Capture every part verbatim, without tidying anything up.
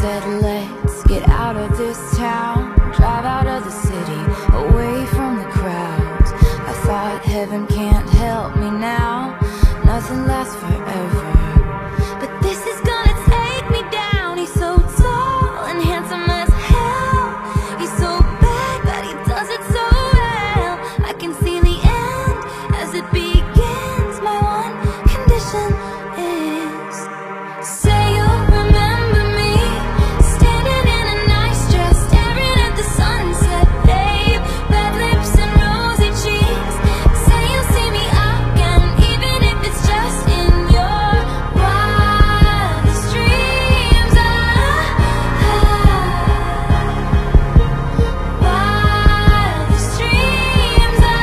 said, let's get out of this town, drive out of the city, away from the crowds. I thought heaven can't help me now, nothing lasts forever. But this is gonna take me down. He's so tall and handsome as hell. He's so bad, but he does it so well. I can see the end as it begins. My one condition is, say you'll remember me, standing in a nice dress, staring at the sunset, babe. Red lips and rosy cheeks. Say you'll see me again, even if it's just in your wildest dreams. Ah, ah, wildest dreams. Ah,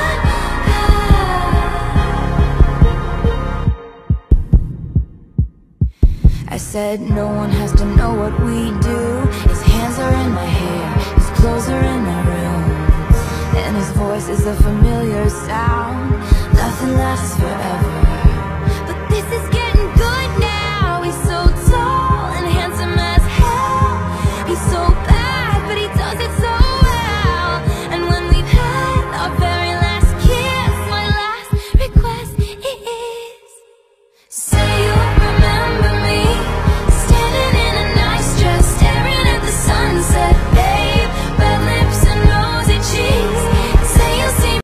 ah. I said no one has to know what we do. His hands are in my hair, his clothes are in my room, and his voice is a familiar sound.